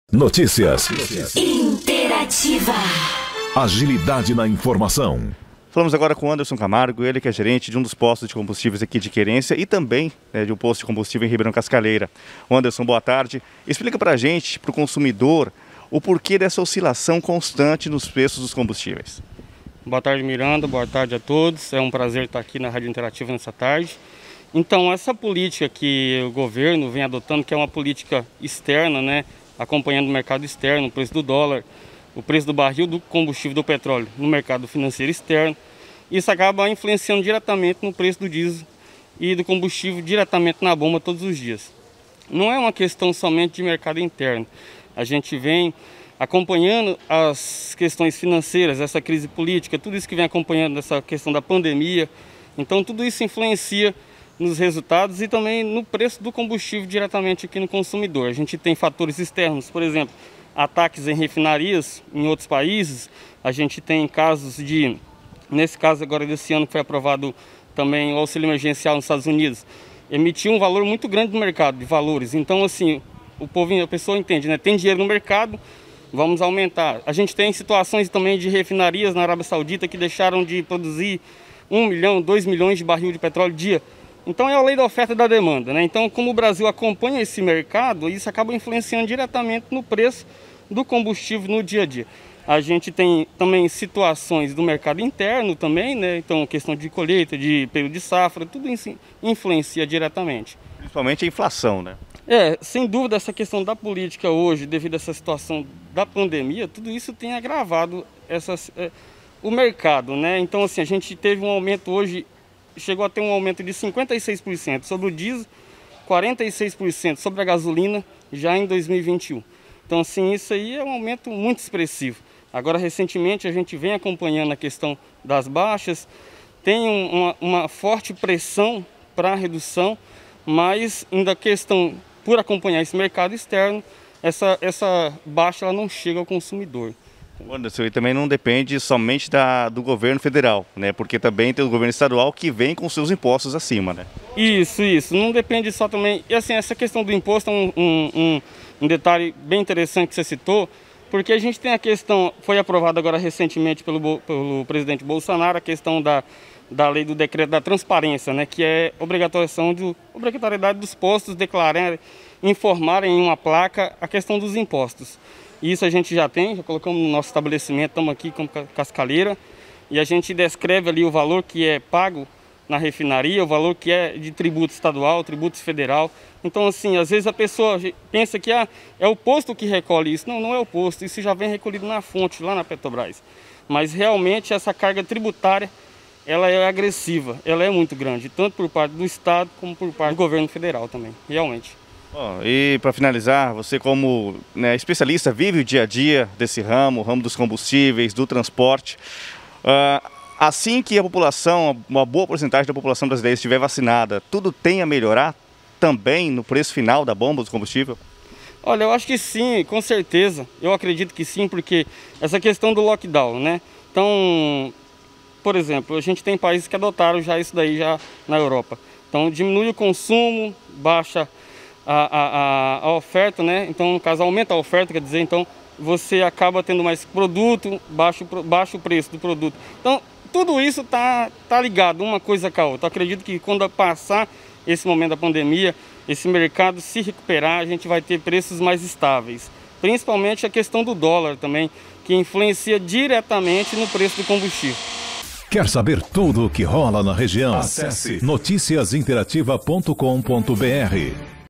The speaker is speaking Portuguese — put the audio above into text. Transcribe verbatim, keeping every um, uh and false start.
Notícias. Interativa. Agilidade na informação. Falamos agora com o Anderson Camargo, ele que é gerente de um dos postos de combustíveis aqui de Querência e também né, de um posto de combustível em Ribeirão Cascaleira. Anderson, boa tarde. Explica pra gente, pro consumidor, o porquê dessa oscilação constante nos preços dos combustíveis. Boa tarde, Miranda. Boa tarde a todos. É um prazer estar aqui na Rádio Interativa nessa tarde. Então, essa política que o governo vem adotando, que é uma política externa, né, acompanhando o mercado externo, o preço do dólar, o preço do barril do combustível do petróleo no mercado financeiro externo, isso acaba influenciando diretamente no preço do diesel e do combustível diretamente na bomba todos os dias. Não é uma questão somente de mercado interno. A gente vem acompanhando as questões financeiras, essa crise política, tudo isso que vem acompanhando essa questão da pandemia. Então tudo isso influencia nos resultados e também no preço do combustível diretamente aqui no consumidor. A gente tem fatores externos, por exemplo, ataques em refinarias em outros países. A gente tem casos de, nesse caso agora desse ano que foi aprovado também o auxílio emergencial nos Estados Unidos, emitiu um valor muito grande no mercado de valores. Então assim, o povo, a pessoa entende, né? Tem dinheiro no mercado, vamos aumentar. A gente tem situações também de refinarias na Arábia Saudita que deixaram de produzir um milhão, dois milhões de barril de petróleo dia. Então é a lei da oferta e da demanda, né? Então, como o Brasil acompanha esse mercado, isso acaba influenciando diretamente no preço do combustível no dia a dia. A gente tem também situações do mercado interno também, né? Então, questão de colheita, de período de safra, tudo isso influencia diretamente. Principalmente a inflação, né? É, sem dúvida, essa questão da política hoje, devido a essa situação da pandemia, tudo isso tem agravado essas, é, o mercado, né? Então, assim, a gente teve um aumento hoje, chegou a ter um aumento de cinquenta e seis por cento sobre o diesel, quarenta e seis por cento sobre a gasolina já em dois mil e vinte e um. Então, assim, isso aí é um aumento muito expressivo. Agora, recentemente, a gente vem acompanhando a questão das baixas, tem uma, uma forte pressão para a redução, mas ainda a questão, por acompanhar esse mercado externo, essa, essa baixa ela não chega ao consumidor. Anderson, e também não depende somente da, do governo federal, né? Porque também tem o governo estadual que vem com seus impostos acima, né? Isso, isso. Não depende só também... E assim, essa questão do imposto é um, um, um, um detalhe bem interessante que você citou, porque a gente tem a questão, foi aprovada agora recentemente pelo, pelo presidente Bolsonaro, a questão da, da lei do decreto da transparência, né? Que é obrigatoriedade, do, obrigatoriedade dos postos declararem, informarem em uma placa a questão dos impostos. Isso a gente já tem, já colocamos no nosso estabelecimento, estamos aqui com Cascaleira, e a gente descreve ali o valor que é pago na refinaria, o valor que é de tributo estadual, tributo federal. Então, assim, às vezes a pessoa pensa que ah, é o posto que recolhe isso. Não, não é o posto, isso já vem recolhido na fonte, lá na Petrobras. Mas realmente essa carga tributária, ela é agressiva, ela é muito grande, tanto por parte do Estado como por parte do governo federal também, realmente. Oh, e para finalizar, você como né, especialista vive o dia a dia desse ramo, o ramo dos combustíveis, do transporte. Uh, assim que a população, uma boa porcentagem da população brasileira estiver vacinada, tudo tem a melhorar também no preço final da bomba do combustível? Olha, eu acho que sim, com certeza. Eu acredito que sim, porque essa questão do lockdown, né? Então, por exemplo, a gente tem países que adotaram já isso daí já na Europa. Então, diminui o consumo, baixa A, a, a oferta, né? Então, no caso, aumenta a oferta, quer dizer, então você acaba tendo mais produto, baixo, baixo o preço do produto. Então, tudo isso tá, tá ligado uma coisa com a outra. Eu acredito que quando passar esse momento da pandemia, esse mercado se recuperar, a gente vai ter preços mais estáveis. Principalmente a questão do dólar também, que influencia diretamente no preço do combustível. Quer saber tudo o que rola na região? Acesse noticias interativa ponto com ponto br.